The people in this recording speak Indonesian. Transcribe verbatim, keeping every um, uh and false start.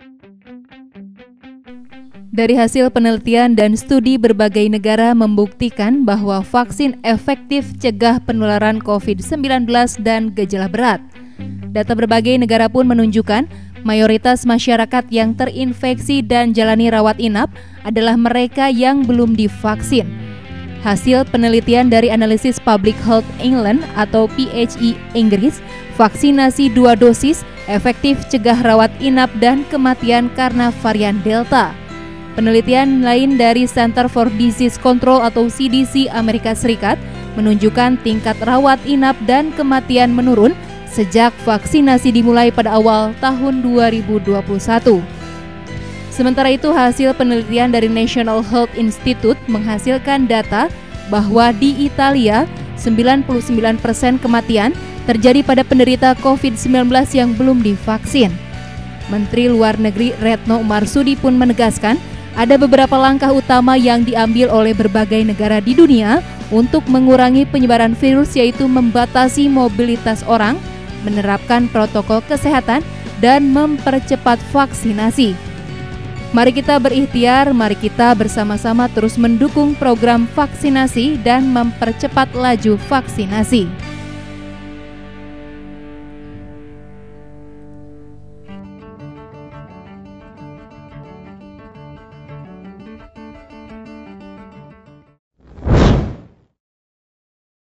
Dari hasil penelitian dan studi berbagai negara membuktikan bahwa vaksin efektif cegah penularan covid sembilan belas dan gejala berat. Data berbagai negara pun menunjukkan mayoritas masyarakat yang terinfeksi dan jalani rawat inap adalah mereka yang belum divaksin. Hasil penelitian dari Analisis Public Health England atau P H E Inggris, vaksinasi dua dosis efektif cegah rawat inap dan kematian karena varian Delta. Penelitian lain dari Center for Disease Control atau C D C Amerika Serikat menunjukkan tingkat rawat inap dan kematian menurun sejak vaksinasi dimulai pada awal tahun dua ribu dua puluh satu. Sementara itu, hasil penelitian dari National Health Institute menghasilkan data bahwa di Italia sembilan puluh sembilan persen kematian terjadi pada penderita covid sembilan belas yang belum divaksin. Menteri Luar Negeri Retno Marsudi pun menegaskan ada beberapa langkah utama yang diambil oleh berbagai negara di dunia untuk mengurangi penyebaran virus, yaitu membatasi mobilitas orang, menerapkan protokol kesehatan, dan mempercepat vaksinasi. Mari kita berikhtiar, mari kita bersama-sama terus mendukung program vaksinasi dan mempercepat laju vaksinasi.